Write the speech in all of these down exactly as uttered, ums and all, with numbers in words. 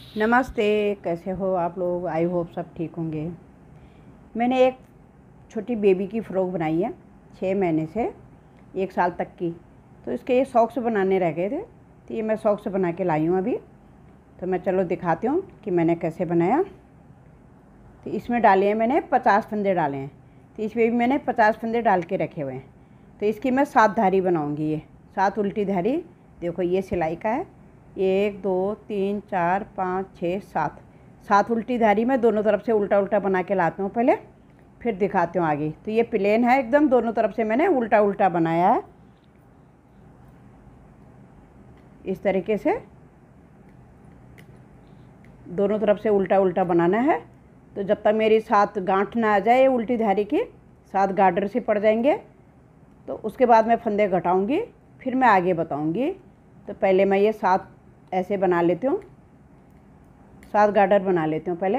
नमस्ते, कैसे हो आप लोग। आई होप सब ठीक होंगे। मैंने एक छोटी बेबी की फ़्रॉक बनाई है, छः महीने से एक साल तक की। तो इसके ये सॉक्स बनाने रह गए थे, तो ये मैं सॉक्स बना के लाई हूँ अभी। तो मैं चलो दिखाती हूँ कि मैंने कैसे बनाया। तो इसमें डाले हैं मैंने पचास फंदे डाले हैं, तो इसमें भी मैंने पचास फंदे डाल के रखे हुए हैं। तो इसकी मैं सात धारी बनाऊँगी, ये सात उल्टी धारी। देखो ये सिलाई का है, एक दो तीन चार पाँच छः सात सात उल्टी धारी मैं दोनों तरफ से उल्टा उल्टा बना के लाती हूँ पहले, फिर दिखाती हूँ आगे। तो ये प्लेन है एकदम, दोनों तरफ से मैंने उल्टा उल्टा बनाया है इस तरीके से। दोनों तरफ से उल्टा उल्टा बनाना है। तो जब तक मेरी सात गांठ ना आ जाए उल्टी धारी की, सात गार्डर से पड़ जाएंगे, तो उसके बाद मैं फंदे घटाऊँगी, फिर मैं आगे बताऊँगी। तो पहले मैं ये सात ऐसे बना लेती हूँ, सात गार्डर बना लेती हूँ पहले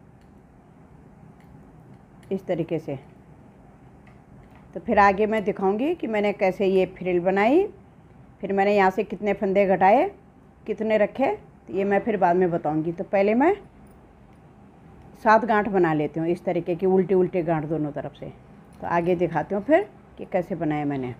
इस तरीके से। तो फिर आगे मैं दिखाऊंगी कि मैंने कैसे ये फ्रिल बनाई, फिर मैंने यहाँ से कितने फंदे घटाए, कितने रखे, तो ये मैं फिर बाद में बताऊंगी। तो पहले मैं सात गांठ बना लेती हूँ इस तरीके की, उल्टी उल्टी गांठ दोनों तरफ से। तो आगे दिखाती हूँ फिर कि कैसे बनाया मैंने।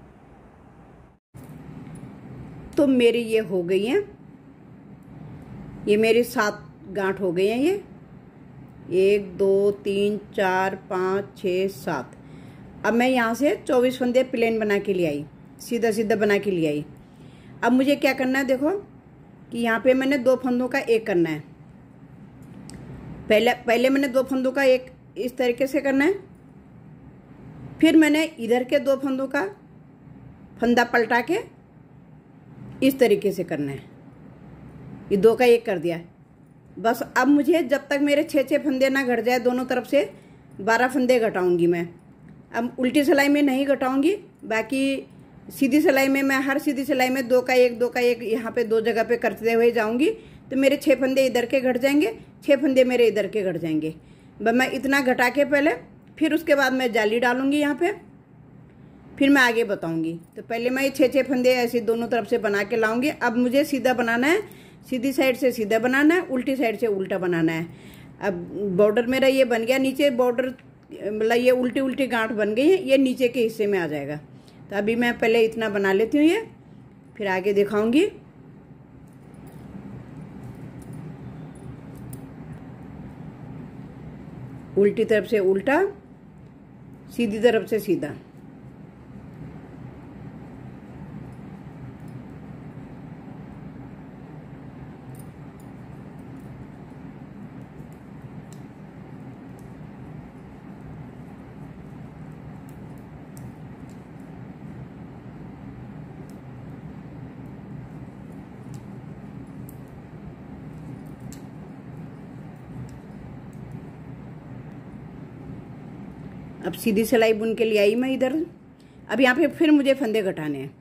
तो मेरी ये हो गई हैं, ये मेरी सात गांठ हो गई हैं। ये एक दो तीन चार पाँच छः सात। अब मैं यहाँ से चौबीस फंदे प्लेन बना के ले आई, सीधा सीधा बना के ले आई। अब मुझे क्या करना है, देखो कि यहाँ पे मैंने दो फंदों का एक करना है। पहले पहले मैंने दो फंदों का एक इस तरीके से करना है, फिर मैंने इधर के दो फंदों का फंदा पलटा के इस तरीके से करना है। ये दो का एक कर दिया बस। अब मुझे जब तक मेरे छः छः फंदे ना घट जाए दोनों तरफ से, बारह फंदे घटाऊंगी मैं। अब उल्टी सिलाई में नहीं घटाऊंगी, बाकी सीधी सिलाई में मैं हर सीधी सिलाई में दो का एक दो का एक यहाँ पे दो जगह पे करते हुए जाऊंगी। तो मेरे छः फंदे इधर के घट जाएंगे, छः फंदे मेरे इधर के घट जाएंगे। बस मैं इतना घटा के पहले, फिर उसके बाद मैं जाली डालूंगी यहाँ पे, फिर मैं आगे बताऊंगी। तो पहले मैं ये छः छः फंदे ऐसे दोनों तरफ से बना के लाऊंगी। अब मुझे सीधा बनाना है, सीधी साइड से सीधा बनाना है, उल्टी साइड से उल्टा बनाना है। अब बॉर्डर मेरा ये बन गया, नीचे बॉर्डर मतलब ये उल्टी उल्टी गांठ बन गई है, ये नीचे के हिस्से में आ जाएगा। तो अभी मैं पहले इतना बना लेती हूँ ये, फिर आगे दिखाऊंगी। उल्टी तरफ से उल्टा, सीधी तरफ से सीधा। अब सीधी सिलाई बुन के ले आई मैं इधर। अब यहाँ पे फिर मुझे फंदे घटाने हैं,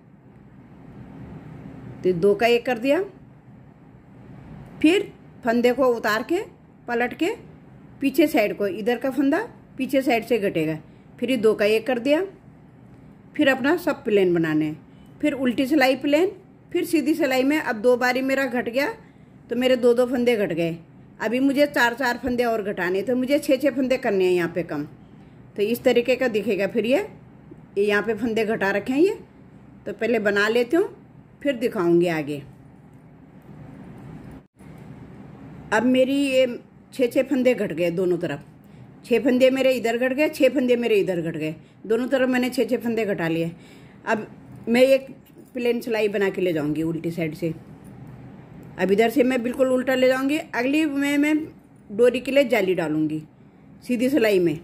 तो दो का एक कर दिया, फिर फंदे को उतार के पलट के पीछे साइड को, इधर का फंदा पीछे साइड से घटेगा, फिर ये दो का एक कर दिया। फिर अपना सब प्लेन बनाने हैं, फिर उल्टी सिलाई प्लेन, फिर सीधी सिलाई में। अब दो बारी मेरा घट गया, तो मेरे दो दो फंदे घट गए। अभी मुझे चार चार फंदे और घटाने, तो मुझे छः छः फंदे करने हैं यहाँ पे कम। तो इस तरीके का दिखेगा। फिर ये ये यहाँ पे फंदे घटा रखे हैं ये, तो पहले बना लेती हूँ, फिर दिखाऊंगी आगे। अब मेरी ये छः छः फंदे घट गए दोनों तरफ, छः फंदे मेरे इधर घट गए, छः फंदे मेरे इधर घट गए, दोनों तरफ मैंने छः छः फंदे घटा लिए। अब मैं एक प्लेन सिलाई बना के ले जाऊंगी उल्टी साइड से। अब इधर से मैं बिल्कुल उल्टा ले जाऊंगी। अगली में मैं डोरी के लिए जाली डालूंगी सीधी सिलाई में।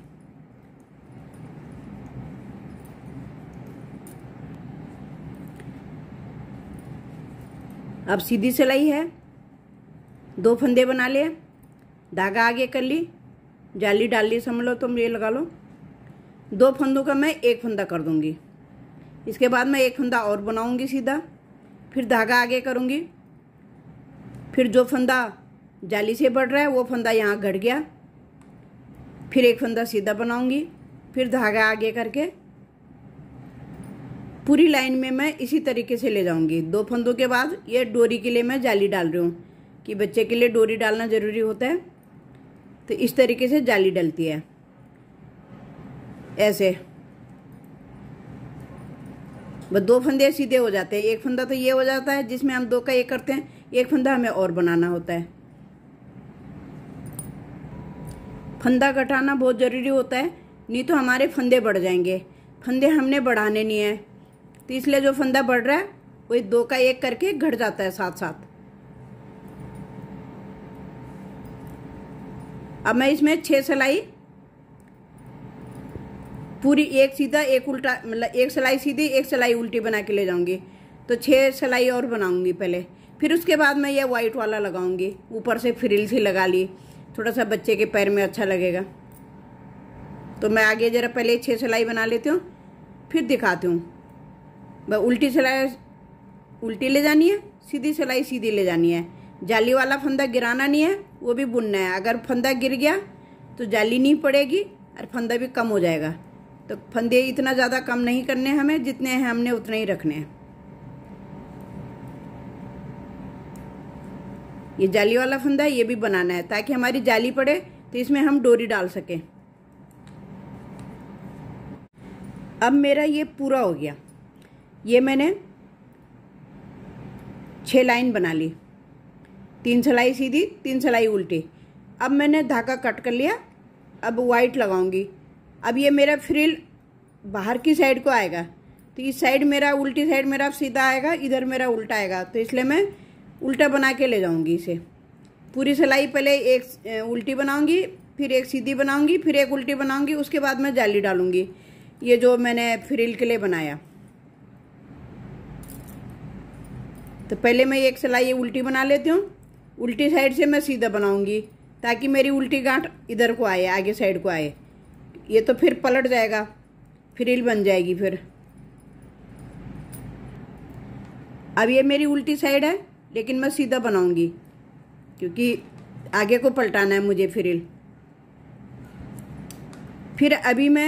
अब सीधी सिलाई है, दो फंदे बना लिए, धागा आगे कर ली, जाली डाल ली, समझ लो तुम ये लगा लो। दो फंदों का मैं एक फंदा कर दूंगी, इसके बाद मैं एक फंदा और बनाऊंगी सीधा, फिर धागा आगे करूंगी, फिर जो फंदा जाली से बढ़ रहा है वो फंदा यहाँ घट गया, फिर एक फंदा सीधा बनाऊंगी, फिर धागा आगे करके पूरी लाइन में मैं इसी तरीके से ले जाऊंगी। दो फंदों के बाद ये डोरी के लिए मैं जाली डाल रही हूँ, कि बच्चे के लिए डोरी डालना ज़रूरी होता है। तो इस तरीके से जाली डलती है, ऐसे बस दो फंदे सीधे हो जाते हैं। एक फंदा तो ये हो जाता है जिसमें हम दो का एक करते हैं, एक फंदा हमें और बनाना होता है। फंदा घटाना बहुत ज़रूरी होता है, नहीं तो हमारे फंदे बढ़ जाएंगे। फंदे हमने बढ़ाने नहीं है, तो इसलिए जो फंदा बढ़ रहा है वही दो का एक करके घट जाता है साथ साथ। अब मैं इसमें छह सिलाई पूरी, एक सीधा एक उल्टा, मतलब एक सिलाई सीधी एक सिलाई उल्टी बना के ले जाऊंगी। तो छह सिलाई और बनाऊंगी पहले, फिर उसके बाद मैं ये वाइट वाला लगाऊंगी। ऊपर से फ्रिल सी लगा ली, थोड़ा सा बच्चे के पैर में अच्छा लगेगा। तो मैं आगे ज़रा पहले छह सिलाई बना लेती हूँ, फिर दिखाती हूँ। मैं उल्टी सिलाई उल्टी ले जानी है, सीधी सिलाई सीधी ले जानी है। जाली वाला फंदा गिराना नहीं है, वो भी बुनना है। अगर फंदा गिर गया तो जाली नहीं पड़ेगी और फंदा भी कम हो जाएगा। तो फंदे इतना ज़्यादा कम नहीं करने हमें, जितने हैं हमने उतने ही रखने हैं। ये जाली वाला फंदा है, ये भी बनाना है ताकि हमारी जाली पड़े तो इसमें हम डोरी डाल सकें। अब मेरा ये पूरा हो गया। ये मैंने छह लाइन बना ली, तीन सिलाई सीधी तीन सिलाई उल्टी। अब मैंने धागा कट कर लिया। अब वाइट लगाऊंगी। अब ये मेरा फ्रिल बाहर की साइड को आएगा, तो इस साइड मेरा उल्टी साइड मेरा सीधा आएगा, इधर मेरा उल्टा आएगा। तो इसलिए मैं उल्टा बना के ले जाऊंगी इसे। पूरी सिलाई पहले एक उल्टी बनाऊंगी, फिर एक सीधी बनाऊंगी, फिर एक उल्टी बनाऊंगी, उसके बाद मैं जाली डालूंगी। ये जो मैंने फ्रिल के लिए बनाया, तो पहले मैं एक सिलाई उल्टी बना लेती हूँ। उल्टी साइड से मैं सीधा बनाऊंगी ताकि मेरी उल्टी गांठ इधर को आए, आगे साइड को आए। ये तो फिर पलट जाएगा, फ्रिल बन जाएगी फिर। अब ये मेरी उल्टी साइड है, लेकिन मैं सीधा बनाऊंगी क्योंकि आगे को पलटाना है मुझे फ्रिल। फिर अभी मैं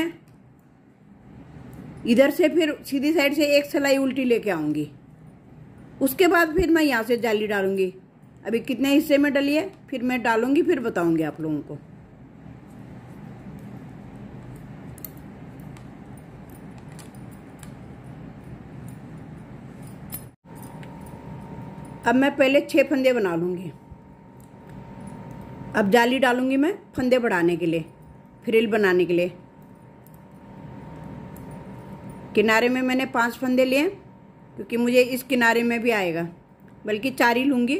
इधर से फिर सीधी साइड से एक सिलाई उल्टी लेके आऊंगी। उसके बाद फिर मैं यहाँ से जाली डालूंगी। अभी कितने हिस्से में डली है फिर मैं डालूंगी, फिर बताऊंगी आप लोगों को। अब मैं पहले छह फंदे बना लूंगी। अब जाली डालूंगी मैं फंदे बढ़ाने के लिए, फ्रिल बनाने के लिए। किनारे में मैंने पांच फंदे लिए क्योंकि मुझे इस किनारे में भी आएगा, बल्कि चार ही लूंगी।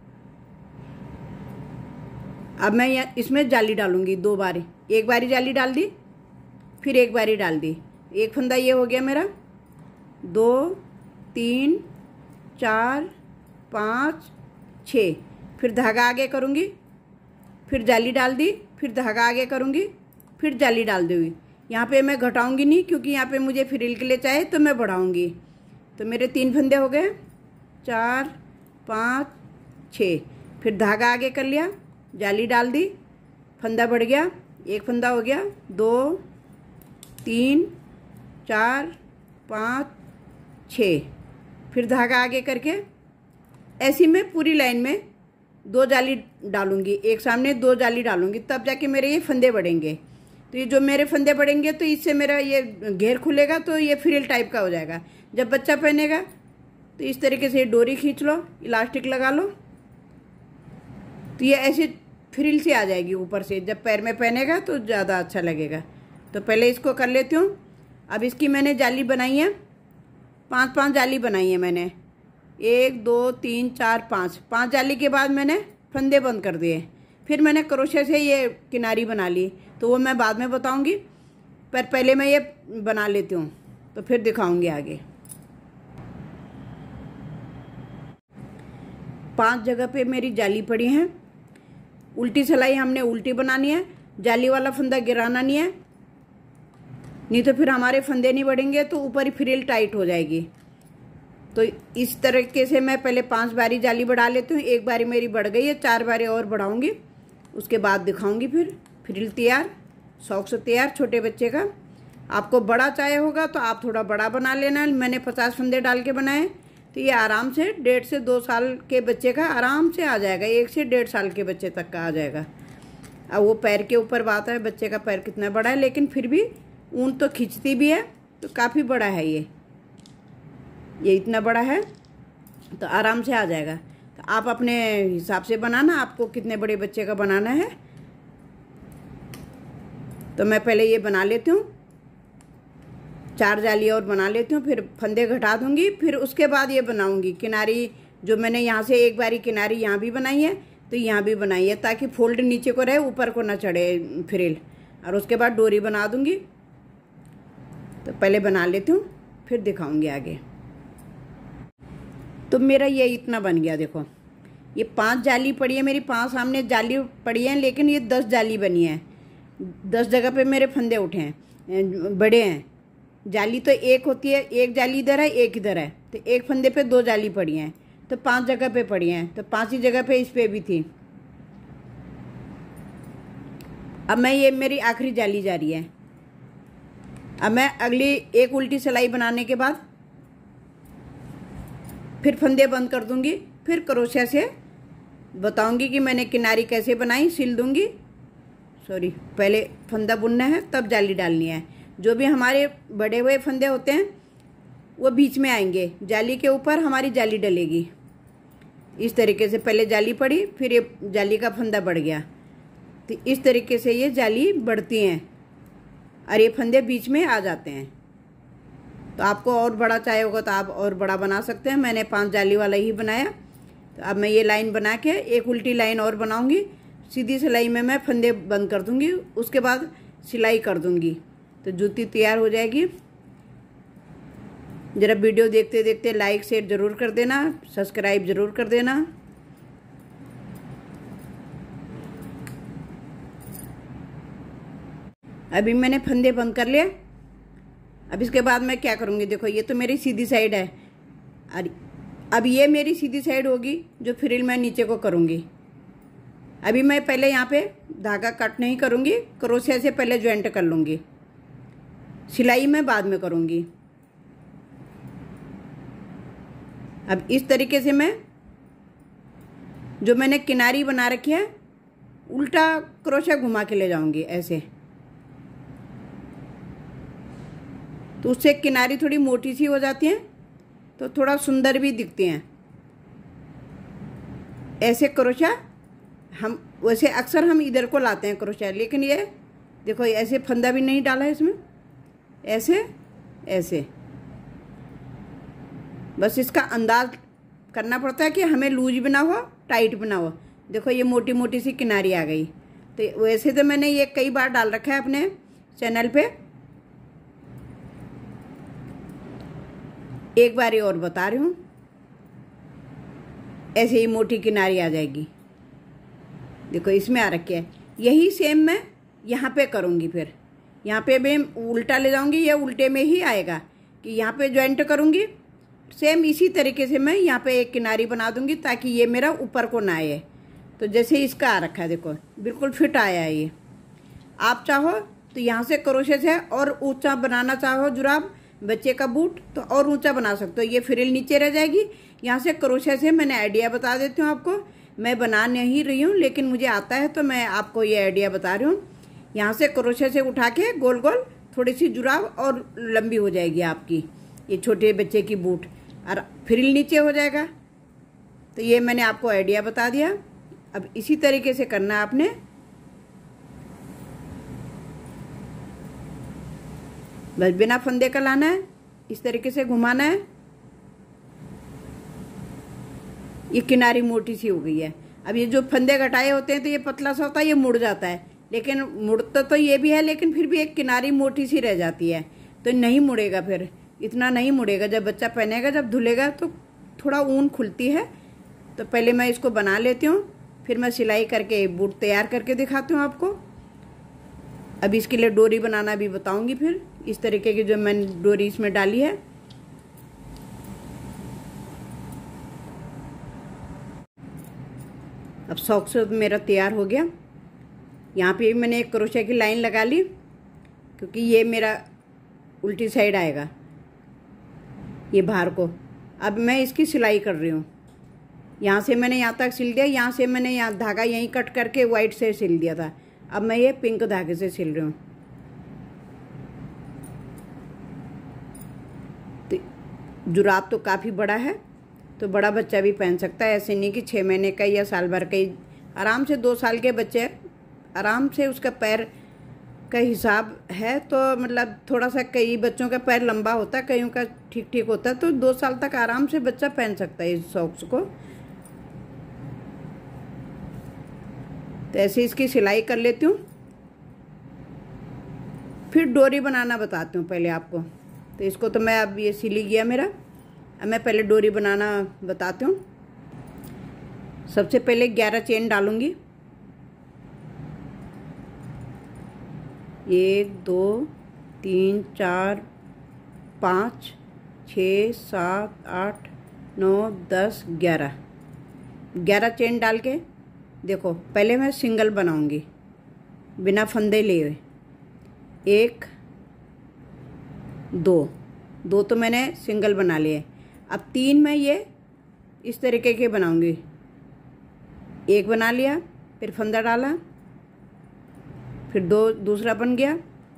अब मैं यहाँ इसमें जाली डालूंगी दो बारी। एक बारी जाली डाल दी, फिर एक बारी डाल दी। एक फंदा ये हो गया मेरा, दो तीन चार पाँच छः। फिर धागा आगे करूँगी, फिर जाली डाल दी, फिर धागा आगे करूँगी, फिर जाली डाल दूँगी। यहाँ पे मैं घटाऊँगी नहीं क्योंकि यहाँ पे मुझे फ्रिल के लिए चाहिए, तो मैं बढ़ाऊँगी। तो मेरे तीन फंदे हो गए, चार पाँच छः। फिर धागा आगे कर लिया, जाली डाल दी, फंदा बढ़ गया, एक फंदा हो गया, दो तीन चार पाँच छः। फिर धागा आगे करके ऐसी मैं पूरी लाइन में दो जाली डालूंगी, एक सामने दो जाली डालूंगी, तब जाके मेरे ये फंदे बढ़ेंगे। तो ये जो मेरे फंदे बढ़ेंगे तो इससे मेरा ये घेर खुलेगा, तो ये फ्रिल टाइप का हो जाएगा। जब बच्चा पहनेगा तो इस तरीके से डोरी खींच लो, इलास्टिक लगा लो, तो ये ऐसे फ्रिल से आ जाएगी ऊपर से। जब पैर में पहनेगा तो ज़्यादा अच्छा लगेगा। तो पहले इसको कर लेती हूँ। अब इसकी मैंने जाली बनाई है, पांच पांच जाली बनाई है मैंने, एक दो तीन चार पाँच। पाँच जाली के बाद मैंने फंदे बंद कर दिए। फिर मैंने क्रोशे से ये किनारी बना ली, तो वो मैं बाद में बताऊंगी, पर पहले मैं ये बना लेती हूँ तो फिर दिखाऊंगी आगे। पांच जगह पे मेरी जाली पड़ी है। उल्टी सिलाई हमने उल्टी बनानी है, जाली वाला फंदा गिराना नहीं है, नहीं तो फिर हमारे फंदे नहीं बढ़ेंगे, तो ऊपर ही फ्रिल टाइट हो जाएगी। तो इस तरीके से मैं पहले पांच बारी जाली बढ़ा लेती हूँ। एक बारी मेरी बढ़ गई है, चार बारी और बढ़ाऊंगी, उसके बाद दिखाऊंगी। फिर फ्रिल तैयार, सॉक्स तैयार छोटे बच्चे का। आपको बड़ा चाहिए होगा तो आप थोड़ा बड़ा बना लेना। मैंने पचास फंदे डाल के बनाए, तो ये आराम से डेढ़ से दो साल के बच्चे का आराम से आ जाएगा, एक से डेढ़ साल के बच्चे तक का आ जाएगा। अब वो पैर के ऊपर बात है, बच्चे का पैर कितना बड़ा है, लेकिन फिर भी ऊन तो खींचती भी है, तो काफ़ी बड़ा है ये ये इतना बड़ा है तो आराम से आ जाएगा। तो आप अपने हिसाब से बनाना, आपको कितने बड़े बच्चे का बनाना है। तो मैं पहले ये बना लेती हूँ, चार जाली और बना लेती हूँ, फिर फंदे घटा दूँगी, फिर उसके बाद ये बनाऊँगी किनारी। जो मैंने यहाँ से एक बारी किनारी यहाँ भी बनाई है तो यहाँ भी बनाई है, ताकि फोल्ड नीचे को रहे, ऊपर को ना चढ़े फ्रिल। और उसके बाद डोरी बना दूँगी। तो पहले बना लेती हूँ, फिर दिखाऊँगी आगे। तो मेरा ये इतना बन गया। देखो ये पांच जाली पड़ी है मेरी, पांच सामने जाली पड़ी है, लेकिन ये दस जाली बनी है। दस जगह पे मेरे फंदे उठे हैं, बड़े हैं। जाली तो एक होती है, एक जाली इधर है, एक इधर है, तो एक फंदे पे दो जाली पड़ी हैं, तो पांच जगह पे पड़ी हैं। तो पांच ही जगह पे इस पे भी थी। अब मैं ये मेरी आखिरी जाली जा रही है। अब मैं अगली एक उल्टी सिलाई बनाने के बाद फिर फंदे बंद कर दूंगी, फिर क्रोशिया से बताऊंगी कि मैंने किनारी कैसे बनाई, सिल दूंगी। सॉरी, पहले फंदा बुनना है तब जाली डालनी है। जो भी हमारे बड़े हुए फंदे होते हैं वो बीच में आएंगे, जाली के ऊपर हमारी जाली डलेगी। इस तरीके से पहले जाली पड़ी, फिर ये जाली का फंदा बढ़ गया। तो इस तरीके से ये जाली बढ़ती हैं और ये फंदे बीच में आ जाते हैं। तो आपको और बड़ा चाहिए होगा तो आप और बड़ा बना सकते हैं। मैंने पांच जाली वाला ही बनाया। तो अब मैं ये लाइन बना के एक उल्टी लाइन और बनाऊंगी। सीधी सिलाई में मैं फंदे बंद कर दूंगी, उसके बाद सिलाई कर दूंगी, तो जूती तैयार हो जाएगी। ज़रा वीडियो देखते देखते लाइक शेयर ज़रूर कर देना, सब्सक्राइब ज़रूर कर देना। अभी मैंने फंदे बंद कर लिए। अब इसके बाद मैं क्या करूँगी, देखो ये तो मेरी सीधी साइड है, और अब ये मेरी सीधी साइड होगी जो फ्रिल मैं नीचे को करूँगी। अभी मैं पहले यहाँ पे धागा कट नहीं करूँगी, क्रोशिया से पहले ज्वाइंट कर लूँगी, सिलाई मैं बाद में करूँगी। अब इस तरीके से मैं जो मैंने किनारी बना रखी है उल्टा क्रोशिया घुमा के ले जाऊँगी ऐसे, तो उससे किनारी थोड़ी मोटी सी हो जाती है, तो थोड़ा सुंदर भी दिखती हैं। ऐसे क्रोशिया हम वैसे अक्सर हम इधर को लाते हैं क्रोशिया, लेकिन ये देखो ऐसे फंदा भी नहीं डाला है इसमें, ऐसे ऐसे बस इसका अंदाज करना पड़ता है कि हमें लूज भी ना हो, टाइट भी ना हो। देखो ये मोटी मोटी सी किनारी आ गई। तो वैसे तो मैंने ये कई बार डाल रखा है अपने चैनल पे, एक बार और बता रही हूँ। ऐसे ही मोटी किनारी आ जाएगी। देखो इसमें आ रखी है। यही सेम मैं यहाँ पे करूँगी। फिर यहाँ पे मैं उल्टा ले जाऊँगी, ये उल्टे में ही आएगा कि यहाँ पे ज्वाइंट करूँगी। सेम इसी तरीके से मैं यहाँ पे एक किनारी बना दूँगी, ताकि ये मेरा ऊपर को ना आए। तो जैसे इसका आ रखा है, देखो बिल्कुल फिट आया है ये। आप चाहो तो यहाँ से क्रोशिया से और ऊंचा बनाना चाहो जुराब, बच्चे का बूट, तो और ऊंचा बना सकते हो। ये फ्रिल नीचे रह जाएगी। यहाँ से क्रोशिया से मैंने आइडिया बता देती हूँ आपको। मैं बना नहीं रही हूँ, लेकिन मुझे आता है तो मैं आपको ये आइडिया बता रही हूँ। यहाँ से क्रोशिया से उठा के गोल गोल थोड़ी सी जुराब और लंबी हो जाएगी आपकी ये छोटे बच्चे की बूट, और फ्रिल नीचे हो जाएगा। तो ये मैंने आपको आइडिया बता दिया। अब इसी तरीके से करना आपने। बस बिना फंदे का लाना है, इस तरीके से घुमाना है। ये किनारी मोटी सी हो गई है। अब ये जो फंदे घटाए होते हैं तो ये पतला सा होता है, ये मुड़ जाता है, लेकिन मुड़ता तो ये भी है, लेकिन फिर भी एक किनारी मोटी सी रह जाती है, तो नहीं मुड़ेगा। फिर इतना नहीं मुड़ेगा। जब बच्चा पहनेगा, जब धुलेगा तो थोड़ा ऊन खुलती है। तो पहले मैं इसको बना लेती हूँ, फिर मैं सिलाई करके बूट तैयार करके दिखाती हूँ आपको। अब इसके लिए डोरी बनाना भी बताऊँगी। फिर इस तरीके की जो मैंने डोरी इसमें डाली है, अब सॉक्स मेरा तैयार हो गया। यहाँ पे मैंने एक क्रोशिया की लाइन लगा ली, क्योंकि ये मेरा उल्टी साइड आएगा, ये बाहर को। अब मैं इसकी सिलाई कर रही हूँ। यहाँ से मैंने यहाँ तक सिल दिया, यहाँ से मैंने यहाँ धागा यहीं कट करके वाइट से सिल दिया था। अब मैं ये पिंक धागे से सिल रही हूँ। तो जुराब तो काफ़ी बड़ा है, तो बड़ा बच्चा भी पहन सकता है। ऐसे नहीं कि छः महीने का या साल भर का ही, आराम से दो साल के बच्चे आराम से, उसका पैर का हिसाब है तो मतलब थोड़ा सा, कई बच्चों का पैर लंबा होता है, कईयों का ठीक ठीक होता है, तो दो साल तक आराम से बच्चा पहन सकता है इस सॉक्स को। तो ऐसे इसकी सिलाई कर लेती हूँ, फिर डोरी बनाना बताती हूँ पहले आपको। तो इसको तो मैं अब ये सिली गया मेरा, अब मैं पहले डोरी बनाना बताती हूँ। सबसे पहले ग्यारह चेन डालूंगी, एक दो तीन चार पाँच छः सात आठ नौ दस ग्यारह, ग्यारह चेन डाल के देखो पहले मैं सिंगल बनाऊंगी बिना फंदे लिए हुए। एक दो, दो तो मैंने सिंगल बना लिए। अब तीन मैं ये इस तरीके के बनाऊंगी। एक बना लिया, फिर फंदा डाला, फिर दो दूसरा बन गया,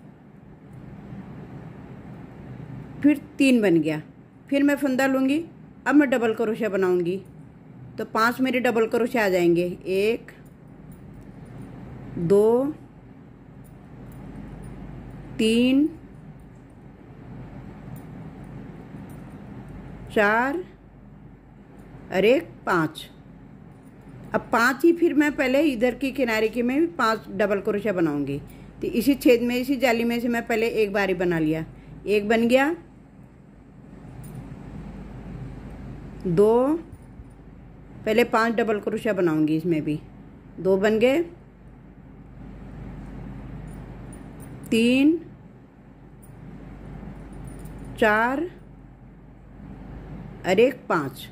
फिर तीन बन गया, फिर मैं फंदा लूँगी। अब मैं डबल क्रोशा बनाऊंगी, तो पांच मेरे डबल क्रोशा आ जाएंगे। एक दो तीन चार और एक पाँच। अब पांच ही फिर मैं पहले इधर की किनारे की में भी पांच डबल क्रोशा बनाऊंगी। तो इसी छेद में, इसी जाली में से मैं पहले एक बारी बना लिया, एक बन गया, दो, पहले पांच डबल क्रोशा बनाऊंगी, इसमें भी दो बन गए, तीन चार और एक पाँच,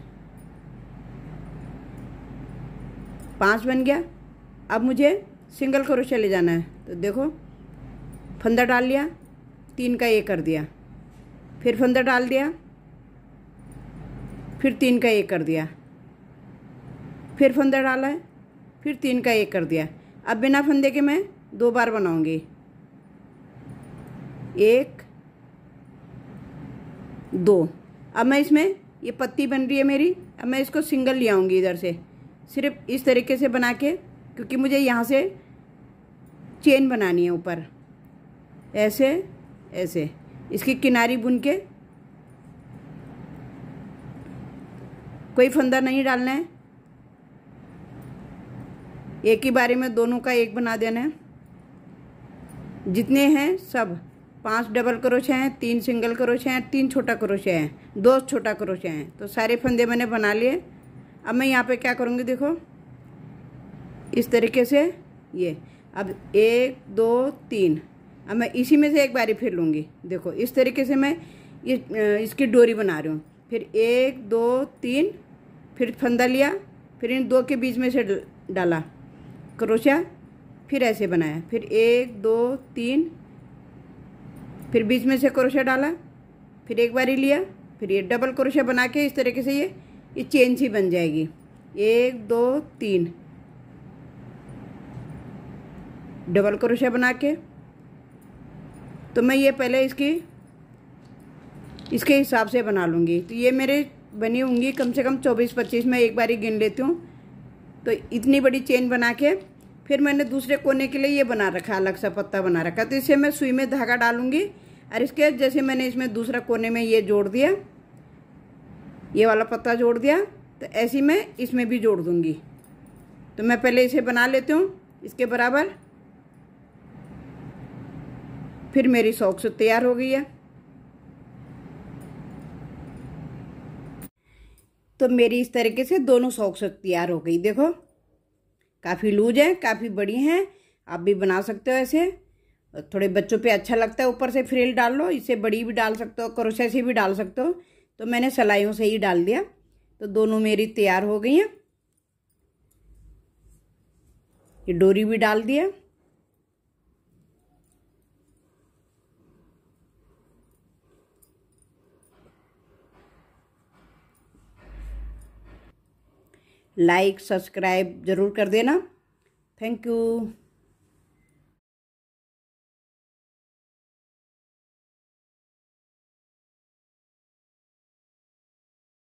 पाँच बन गया। अब मुझे सिंगल क्रोशा ले जाना है, तो देखो फंदा डाल लिया, तीन का एक कर दिया, फिर फंदा डाल दिया, फिर तीन का एक कर दिया, फिर फंदा डाला है, फिर तीन का एक कर दिया। अब बिना फंदे के मैं दो बार बनाऊंगी, एक दो। अब मैं इसमें, ये पत्ती बन रही है मेरी, अब मैं इसको सिंगल ले आऊँगी इधर से, सिर्फ इस तरीके से बना के, क्योंकि मुझे यहाँ से चेन बनानी है ऊपर, ऐसे ऐसे इसकी किनारी बुन के, कोई फंदा नहीं डालना है, एक ही बारी में दोनों का एक बना देना है। जितने हैं सब, पांच डबल क्रोशे हैं, तीन सिंगल क्रोशे हैं, तीन छोटा क्रोशे हैं, दो छोटा क्रोशे हैं, तो सारे फंदे मैंने बना लिए। अब मैं यहाँ पे क्या करूँगी, देखो इस तरीके से, ये अब एक दो तीन, अब मैं इसी में से एक बारी फिर लूँगी। देखो इस तरीके से मैं ये इसकी डोरी बना रही हूँ। फिर एक दो तीन, फिर फंदा लिया, फिर इन दो के बीच में से डाला क्रोशा, फिर ऐसे बनाया, फिर एक दो तीन, फिर बीच में से क्रोशा डाला, फिर एक बारी लिया, फिर ये डबल क्रोशा बना के इस तरीके से ये ये चेन सी बन जाएगी। एक दो तीन डबल क्रोशा बना के, तो मैं ये पहले इसकी इसके हिसाब से बना लूँगी। तो ये मेरे बनी होंगी कम से कम चौबीस पच्चीस, में एक बारी गिन लेती हूँ। तो इतनी बड़ी चेन बना के फिर मैंने दूसरे कोने के लिए ये बना रखा, अलग सा पत्ता बना रखा। तो इससे मैं सुई में धागा डालूंगी, और इसके जैसे मैंने इसमें दूसरा कोने में ये जोड़ दिया, ये वाला पत्ता जोड़ दिया, तो ऐसी मैं इसमें भी जोड़ दूंगी। तो मैं पहले इसे बना लेती हूँ इसके बराबर, फिर मेरी सॉक्स तैयार हो गई है। तो मेरी इस तरीके से दोनों सॉक्स तैयार हो गई। देखो काफ़ी लूज है, काफ़ी बड़ी हैं, आप भी बना सकते हो ऐसे। थोड़े बच्चों पे अच्छा लगता है, ऊपर से फ्रिल डाल लो, इससे बड़ी भी डाल सकते हो, क्रोशे से भी डाल सकते हो। तो मैंने सिलाइयों से ही डाल दिया, तो दोनों मेरी तैयार हो गई हैं। ये डोरी भी डाल दिया, लाइक सब्सक्राइब ज़रूर कर देना। Thank you.